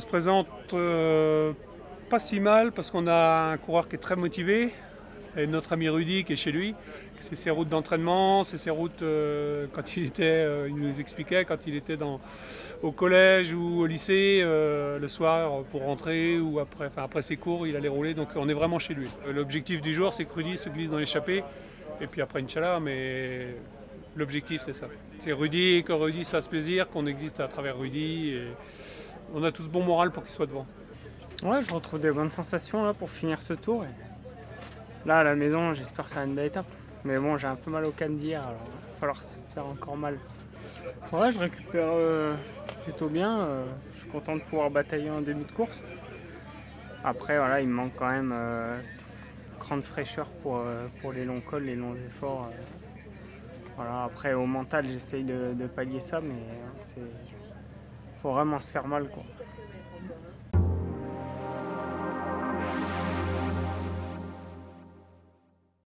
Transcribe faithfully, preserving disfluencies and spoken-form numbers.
présente euh, pas si mal parce qu'on a un coureur qui est très motivé. Et notre ami Rudy qui est chez lui, c'est ses routes d'entraînement, c'est ses routes euh, quand il était, euh, il nous expliquait quand il était dans, au collège ou au lycée, euh, le soir pour rentrer ou après, enfin, après ses cours, il allait rouler, donc on est vraiment chez lui. Euh, L'objectif du jour, c'est que Rudy se glisse dans l'échappée, et puis après Inch'Allah, mais l'objectif c'est ça. C'est Rudy, que Rudy se fasse plaisir, qu'on existe à travers Rudy, et on a tous bon moral pour qu'il soit devant. Ouais, je retrouve des bonnes sensations là pour finir ce tour. Et là, à la maison, j'espère faire une belle étape. Mais bon, j'ai un peu mal au canne d'hier, alors il va falloir se faire encore mal. Ouais, je récupère euh, plutôt bien. Euh, je suis content de pouvoir batailler en début de course. Après, voilà, il me manque quand même euh, grande fraîcheur pour, euh, pour les longs cols, les longs efforts. Euh. Voilà, après, au mental, j'essaye de, de pallier ça, mais il faut vraiment se faire mal, quoi.